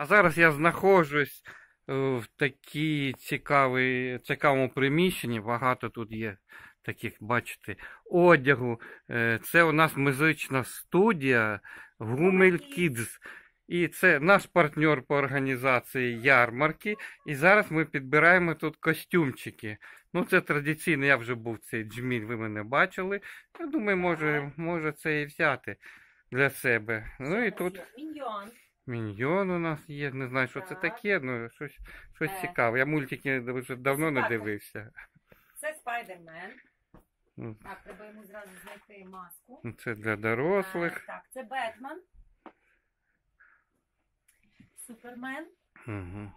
А зараз я знаходжусь в цікавому приміщенні. Багато тут є таких, бачите, одягу. Це у нас музична студія Гумель Kids. І це наш партнер по організації ярмарки. І зараз ми підбираємо тут костюмчики. Ну, це традиційно, я вже був цей джміль, ви мене бачили. Я думаю, може це і взяти для себе. Ну і тут міньйон у нас є. Не знаю, що це таке, ну щось цікаве. Я мультики вже давно не дивився. Це Спайдермен. Так, треба йому зразу знайти маску. Це для дорослих. Так, це Бетмен. Супермен. Угу.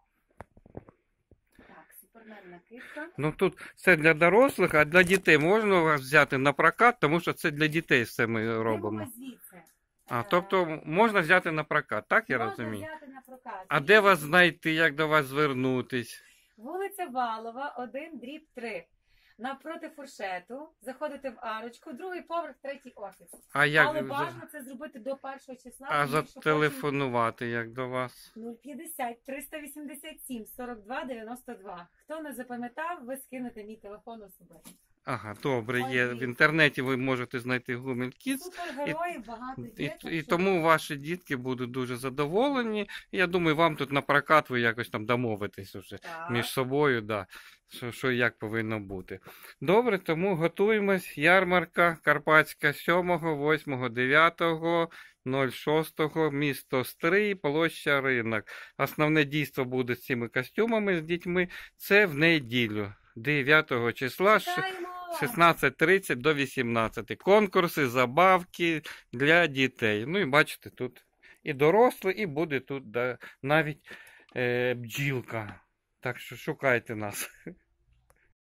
Так, Супермен накидка. Ну тут це для дорослих, а для дітей можна у вас взяти на прокат, тому що це для дітей все ми робимо. А, тобто можна взяти на прокат, так я розумію? Можна взяти на прокат. А де вас знайти, як до вас звернутись? Вулиця Валова, 1/3. Навпроти фуршету, заходите в арочку, другий поверх, третій офіс. Але бажано це зробити до 1 числа. А зателефонувати як до вас? 050 387 42 92. Хто не запам'ятав, ви скинете мій телефон особисто. Ага, добре, є. В інтернеті ви можете знайти Гумель Kids. Супергероїв багато є. І тому ваші дітки будуть дуже задоволені. Я думаю, вам тут на прокат ви якось там домовитесь уже між собою, да, що і як повинно бути. Добре, тому готуємось. Ярмарка Карпатська 7, 8, 9, 06, місто Стрий, площа Ринок. Основне дійство буде з цими костюмами з дітьми. Це в неділю, 9 числа. 16:30 до 18. Конкурси, забавки для дітей. Ну і бачите, тут і дорослі, і буде тут навіть бджілка. Так що шукайте нас.